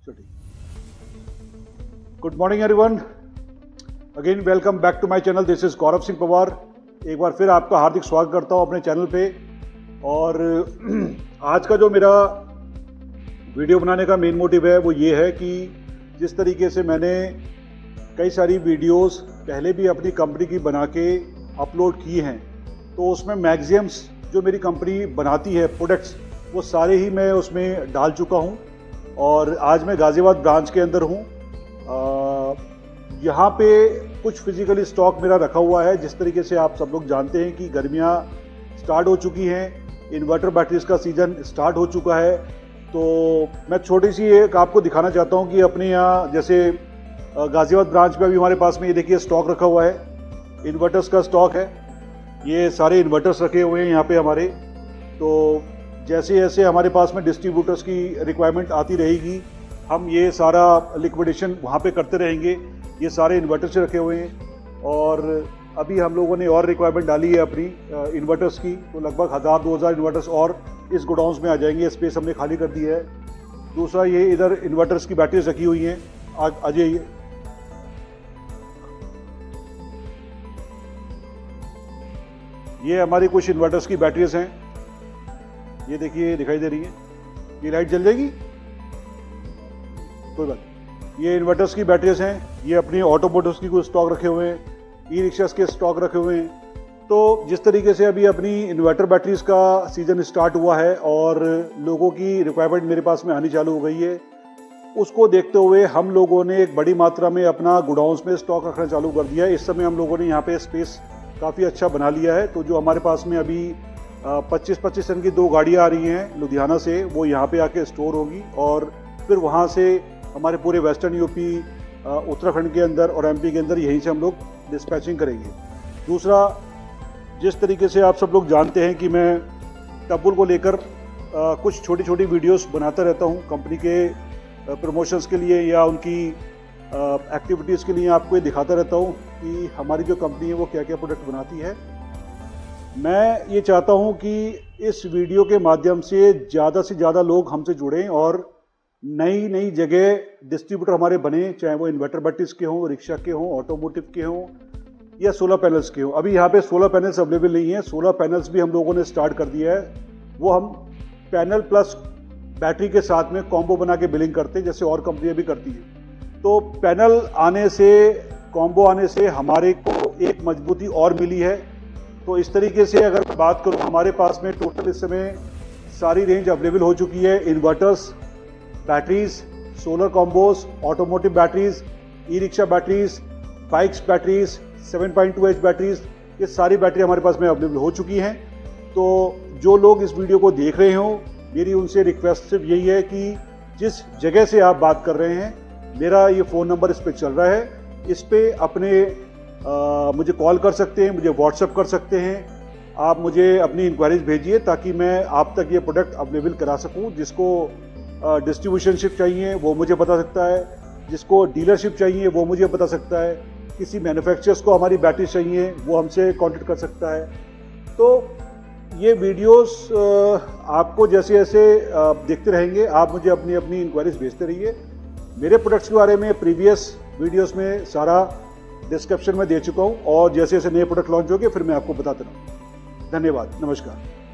Good morning everyone, again welcome back to my channel. This is Gaurav Singh Pawar. एक बार फिर आपका हार्दिक स्वागत करता हूं अपने चैनल पे। और आज का जो मेरा वीडियो बनाने का मेन मोटिव है वो ये है कि जिस तरीके से मैंने कई सारी वीडियोस पहले भी अपनी कंपनी की बना के अपलोड की हैं, तो उसमें मैक्सिमम्स जो मेरी कंपनी बनाती है प्रोडक्ट्स, वो सारे ही मैं उसमें डाल चुका हूं। और आज मैं गाज़ियाबाद ब्रांच के अंदर हूं। यहाँ पे कुछ फिजिकली स्टॉक मेरा रखा हुआ है। जिस तरीके से आप सब लोग जानते हैं कि गर्मियाँ स्टार्ट हो चुकी हैं, इन्वर्टर बैटरीज का सीज़न स्टार्ट हो चुका है। तो मैं छोटी सी एक आपको दिखाना चाहता हूँ कि अपने यहाँ जैसे गाज़ियाबाद ब्रांच में अभी हमारे पास में ये देखिए स्टॉक रखा हुआ है, इन्वर्टर्स का स्टॉक है। ये सारे इन्वर्टर्स रखे हुए हैं यहाँ पे हमारे। तो जैसे जैसे हमारे पास में डिस्ट्रीब्यूटर्स की रिक्वायरमेंट आती रहेगी, हम ये सारा लिक्विडेशन वहाँ पे करते रहेंगे। ये सारे इन्वर्टर्स रखे हुए हैं और अभी हम लोगों ने और रिक्वायरमेंट डाली है अपनी इन्वर्टर्स की, तो लगभग 1000-2000 इन्वर्टर्स और इस गोडाउन्स में आ जाएंगे। स्पेस हमने खाली कर दी है। दूसरा ये इधर इन्वर्टर्स की बैटरीज रखी हुई हैं। आ जाइए। ये हमारी कुछ इन्वर्टर्स की बैटरीज हैं। ये देखिए दिखाई दे रही है, ये लाइट जल जाएगी, कोई बात नहीं। ये इन्वर्टर्स की बैटरीज हैं। ये अपनी ऑटोमोटिव्स की कुछ स्टॉक रखे हुए हैं, ई रिक्शास के स्टॉक रखे हुए हैं। तो जिस तरीके से अभी अपनी इन्वर्टर बैटरीज का सीज़न स्टार्ट हुआ है और लोगों की रिक्वायरमेंट मेरे पास में आनी चालू हो गई है, उसको देखते हुए हम लोगों ने एक बड़ी मात्रा में अपना गोडाउन्स में स्टॉक रखना चालू कर दिया है। इस समय हम लोगों ने यहाँ पे स्पेस काफ़ी अच्छा बना लिया है। तो जो हमारे पास में अभी 25-25 टन की 2 गाड़ियाँ आ रही हैं लुधियाना से, वो यहाँ पे आके स्टोर होगी और फिर वहाँ से हमारे पूरे वेस्टर्न यूपी, उत्तराखंड के अंदर और एमपी के अंदर यहीं से हम लोग डिस्पैचिंग करेंगे। दूसरा, जिस तरीके से आप सब लोग जानते हैं कि मैं टब्बुल को लेकर कुछ छोटी छोटी वीडियोस बनाता रहता हूँ कंपनी के प्रमोशंस के लिए या उनकी एक्टिविटीज़ के लिए। आपको ये दिखाता रहता हूँ कि हमारी जो कंपनी है वो क्या क्या प्रोडक्ट बनाती है। मैं ये चाहता हूँ कि इस वीडियो के माध्यम से ज़्यादा लोग हमसे जुड़ें और नई नई जगह डिस्ट्रीब्यूटर हमारे बने, चाहे वो इन्वर्टर बैटरीज के हों, रिक्शा के हों, ऑटोमोटिव के हों या सोलर पैनल्स के हों। अभी यहाँ पे सोलर पैनल्स अवेलेबल नहीं है। सोलर पैनल्स भी हम लोगों ने स्टार्ट कर दिया है। वो हम पैनल प्लस बैटरी के साथ में कॉम्बो बना के बिलिंग करते हैं, जैसे और कंपनियाँ भी करती हैं। तो पैनल आने से, कॉम्बो आने से हमारे को एक मजबूती और मिली है। तो इस तरीके से अगर बात करूँ, हमारे पास में टोटल इस समय सारी रेंज अवेलेबल हो चुकी है। Inverters, batteries, solar combos, automotive batteries, e rickshaw batteries, bikes batteries, 7.2H batteries, ये सारी बैटरी हमारे पास में अवेलेबल हो चुकी हैं। तो जो लोग इस वीडियो को देख रहे हो, मेरी उनसे रिक्वेस्ट सिर्फ यही है कि जिस जगह से आप बात कर रहे हैं, मेरा ये फ़ोन नंबर इस पर चल रहा है, इस पर अपने मुझे कॉल कर सकते हैं, मुझे व्हाट्सएप कर सकते हैं। आप मुझे अपनी इंक्वायरीज भेजिए ताकि मैं आप तक ये प्रोडक्ट अवेलेबल करा सकूं। जिसको डिस्ट्रीब्यूशनशिप चाहिए वो मुझे बता सकता है, जिसको डीलरशिप चाहिए वो मुझे बता सकता है, किसी मैन्युफैक्चरर्स को हमारी बैटरी चाहिए वो हमसे कांटेक्ट कर सकता है। तो ये वीडियोस आपको जैसे जैसे देखते रहेंगे, आप मुझे अपनी अपनी इंक्वायरीज भेजते रहिए। मेरे प्रोडक्ट्स के बारे में प्रीवियस वीडियोस में सारा डिस्क्रिप्शन में दे चुका हूँ और जैसे जैसे नए प्रोडक्ट लॉन्च होंगे फिर मैं आपको बताता रहूँ। धन्यवाद, नमस्कार।